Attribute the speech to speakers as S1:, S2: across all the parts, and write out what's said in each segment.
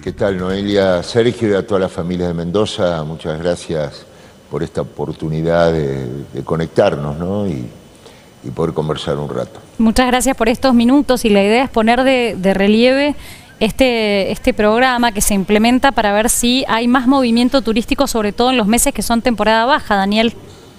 S1: ¿Qué tal, Noelia? Sergio y a toda la familia de Mendoza, muchas gracias por esta oportunidad de conectarnos, ¿no? y poder conversar un rato.
S2: Muchas gracias por estos minutos, y la idea es poner de relieve este programa que se implementa para ver si hay más movimiento turístico, sobre todo en los meses que son temporada baja, Daniel.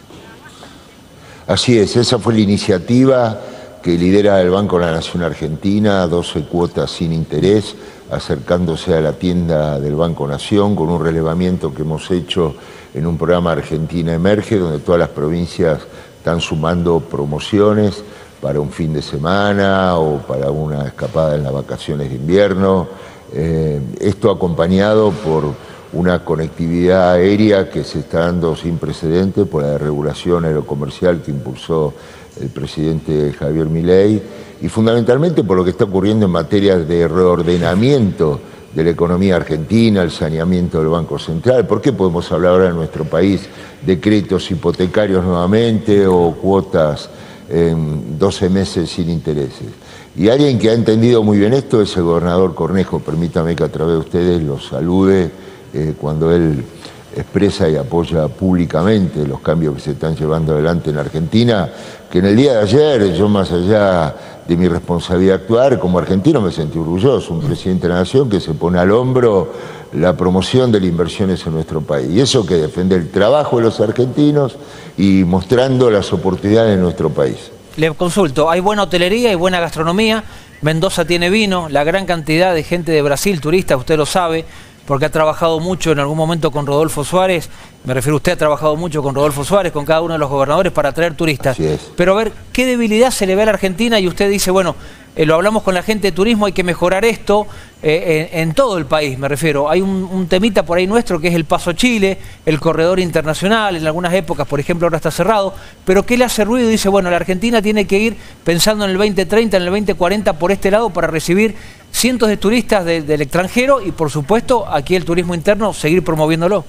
S1: Así es, esa fue la iniciativa que lidera el Banco de la Nación Argentina, 12 cuotas sin interés, acercándose a la tienda del Banco Nación, con un relevamiento que hemos hecho en un programa Argentina Emerge, donde todas las provincias están sumando promociones para un fin de semana o para una escapada en las vacaciones de invierno. Esto acompañado por una conectividad aérea que se está dando sin precedentes por la regulación aerocomercial que impulsó el presidente Javier Milei, y fundamentalmente por lo que está ocurriendo en materia de reordenamiento de la economía argentina, el saneamiento del Banco Central. ¿Por qué podemos hablar ahora en nuestro país de créditos hipotecarios nuevamente o cuotas en 12 meses sin intereses? Y alguien que ha entendido muy bien esto es el gobernador Cornejo. Permítame que a través de ustedes lo salude cuando él expresa y apoya públicamente los cambios que se están llevando adelante en Argentina, que en el día de ayer, yo más allá de mi responsabilidad actuar, como argentino me sentí orgulloso, un presidente de la Nación que se pone al hombro la promoción de las inversiones en nuestro país. Y eso que defiende el trabajo de los argentinos y mostrando las oportunidades de nuestro país.
S3: Le consulto, hay buena hotelería y buena gastronomía, Mendoza tiene vino, la gran cantidad de gente de Brasil, turistas, usted lo sabe, porque ha trabajado mucho en algún momento con Rodolfo Suárez, me refiero, usted ha trabajado mucho con Rodolfo Suárez, con cada uno de los gobernadores para atraer turistas. Pero a ver, ¿qué debilidad se le ve a la Argentina? Y usted dice, bueno, lo hablamos con la gente de turismo, hay que mejorar esto en todo el país, me refiero. Hay un temita por ahí nuestro que es el Paso Chile, el corredor internacional, en algunas épocas, por ejemplo, ahora está cerrado. Pero ¿qué le hace ruido? Dice, bueno, la Argentina tiene que ir pensando en el 2030, en el 2040 por este lado para recibir cientos de turistas del extranjero y, por supuesto, aquí el turismo interno, seguir promoviéndolo.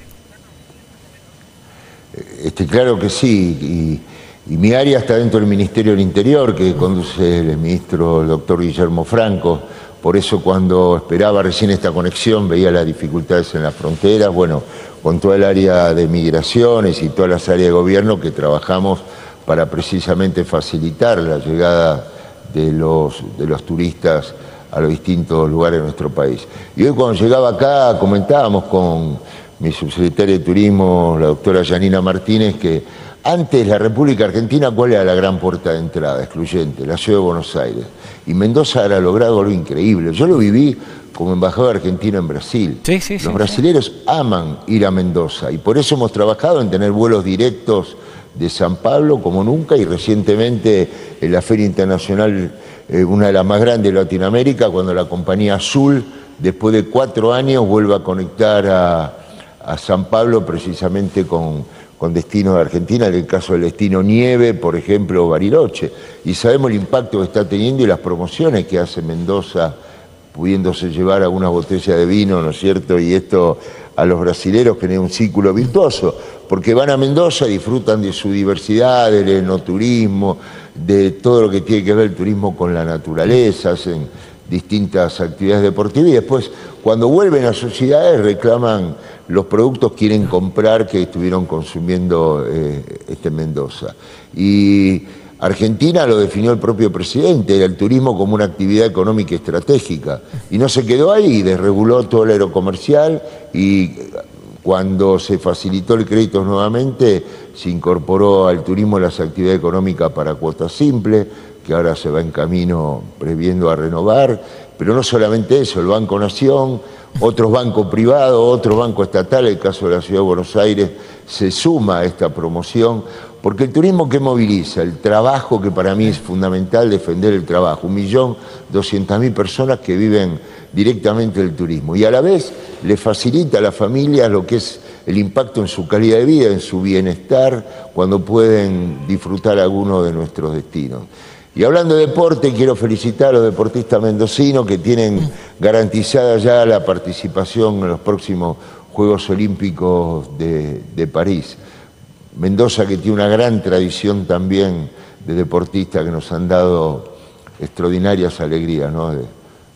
S1: Claro que sí, y mi área está dentro del Ministerio del Interior, que conduce el ministro el doctor Guillermo Franco. Por eso cuando esperaba recién esta conexión veía las dificultades en las fronteras, bueno, con toda el área de migraciones y todas las áreas de gobierno que trabajamos para precisamente facilitar la llegada de los turistas a los distintos lugares de nuestro país. Y hoy cuando llegaba acá comentábamos con mi subsecretaria de Turismo, la doctora Yanina Martínez, que antes la República Argentina, ¿cuál era la gran puerta de entrada excluyente? La ciudad de Buenos Aires. Y Mendoza ha logrado algo increíble. Yo lo viví como embajador argentino en Brasil. Los brasileños aman ir a Mendoza y por eso hemos trabajado en tener vuelos directos de San Pablo como nunca, y recientemente en la Feria Internacional, una de las más grandes de Latinoamérica, cuando la compañía Azul, después de 4 años, vuelve a conectar a San Pablo precisamente con destinos de Argentina, en el caso del destino Nieve, por ejemplo, Bariloche. Y sabemos el impacto que está teniendo y las promociones que hace Mendoza, pudiéndose llevar algunas botellas de vino, ¿no es cierto? Y esto a los brasileros genera un círculo virtuoso, porque van a Mendoza, disfrutan de su diversidad, del enoturismo, de todo lo que tiene que ver el turismo con la naturaleza, hacen distintas actividades deportivas y después cuando vuelven a sus ciudades reclaman los productos que quieren comprar que estuvieron consumiendo en Mendoza. Y Argentina lo definió el propio presidente, el turismo como una actividad económica estratégica, y no se quedó ahí, desreguló todo el aerocomercial, y cuando se facilitó el crédito nuevamente se incorporó al turismo las actividades económicas para cuotas simples, que ahora se va en camino previendo a renovar. Pero no solamente eso, el Banco Nación, otros bancos privados, otros bancos estatales, el caso de la Ciudad de Buenos Aires, se suma a esta promoción, porque el turismo que moviliza, el trabajo, que para mí es fundamental defender el trabajo, 1.200.000 personas que viven directamente del turismo, y a la vez le facilita a las familias lo que es el impacto en su calidad de vida, en su bienestar, cuando pueden disfrutar alguno de nuestros destinos. Y hablando de deporte, quiero felicitar a los deportistas mendocinos que tienen garantizada ya la participación en los próximos Juegos Olímpicos de París. Mendoza, que tiene una gran tradición también de deportistas que nos han dado extraordinarias alegrías, ¿no? de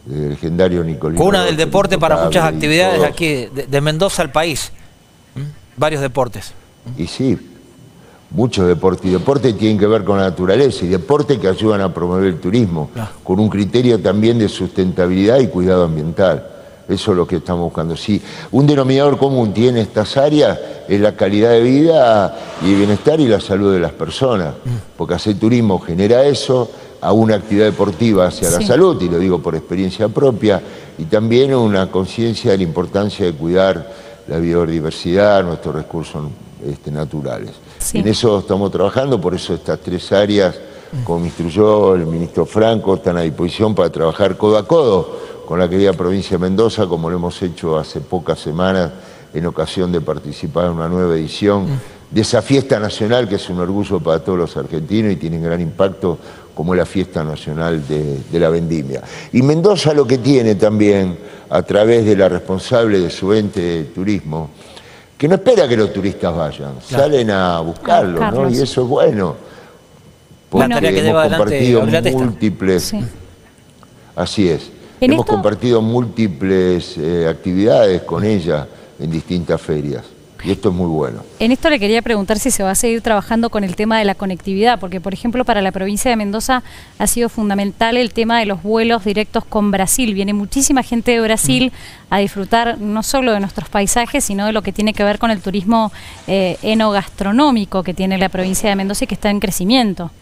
S1: del legendario Nicolino.
S3: Cuna del deporte para muchas actividades aquí, de Mendoza al país. Varios deportes.
S1: Y sí, muchos deportes. Y deportes tienen que ver con la naturaleza y deportes que ayudan a promover el turismo,
S3: claro,
S1: con un criterio también de sustentabilidad y cuidado ambiental. Eso es lo que estamos buscando. Si un denominador común tiene estas áreas, es la calidad de vida y el bienestar y la salud de las personas. Porque hacer turismo genera eso, a una actividad deportiva hacia la salud, y lo digo por experiencia propia, y también una conciencia de la importancia de cuidar la biodiversidad, nuestros recursos naturales. En eso estamos trabajando, por eso estas tres áreas, como me instruyó el ministro Franco, están a disposición para trabajar codo a codo con la querida provincia de Mendoza, como lo hemos hecho hace pocas semanas en ocasión de participar en una nueva edición de esa fiesta nacional que es un orgullo para todos los argentinos y tiene un gran impacto, como es la fiesta nacional de la vendimia. Y Mendoza lo que tiene también, a través de la responsable de su ente de turismo, que no espera que los turistas vayan, salen a buscarlos, ¿no? Y eso es bueno, porque hemos compartido múltiples... Así es. Hemos compartido múltiples actividades con ella en distintas ferias. Y esto es muy bueno.
S2: En esto le quería preguntar si se va a seguir trabajando con el tema de la conectividad, porque por ejemplo para la provincia de Mendoza ha sido fundamental el tema de los vuelos directos con Brasil. Viene muchísima gente de Brasil a disfrutar no solo de nuestros paisajes, sino de lo que tiene que ver con el turismo enogastronómico que tiene la provincia de Mendoza y que está en crecimiento.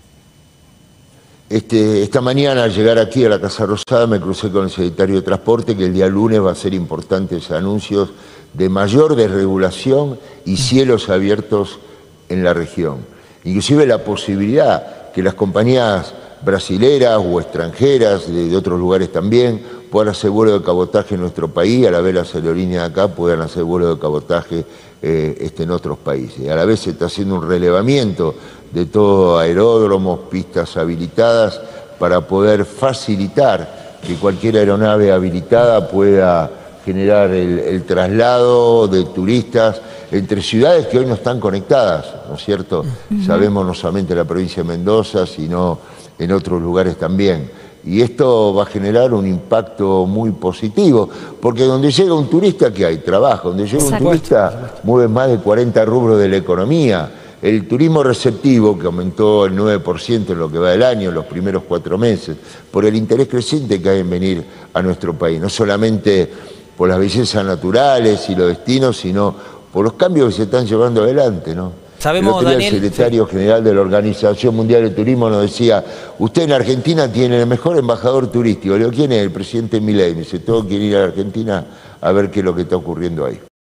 S1: Esta mañana al llegar aquí a la Casa Rosada me crucé con el secretario de Transporte que el día lunes va a hacer importantes anuncios de mayor desregulación y cielos abiertos en la región. Inclusive la posibilidad que las compañías brasileras o extranjeras de otros lugares también puedan hacer vuelo de cabotaje en nuestro país, a la vez las aerolíneas de acá puedan hacer vuelo de cabotaje en otros países. A la vez se está haciendo un relevamiento de todo aeródromos, pistas habilitadas, para poder facilitar que cualquier aeronave habilitada pueda generar el traslado de turistas entre ciudades que hoy no están conectadas, ¿no es cierto? Sabemos no solamente en la provincia de Mendoza, sino en otros lugares también. Y esto va a generar un impacto muy positivo, porque donde llega un turista, ¿qué hay? Trabajo. Donde llega un turista, mueve más de 40 rubros de la economía. El turismo receptivo, que aumentó el 9% en lo que va del año, en los primeros 4 meses, por el interés creciente que hay en venir a nuestro país, no solamente por las bellezas naturales y los destinos, sino por los cambios que se están llevando adelante, ¿no?
S3: Sabemos, Daniel,
S1: el secretario general de la Organización Mundial de Turismo nos decía, usted en Argentina tiene el mejor embajador turístico. Le digo, ¿quién es? El presidente Milei. Me dice, todos quieren ir a Argentina a ver qué es lo que está ocurriendo ahí.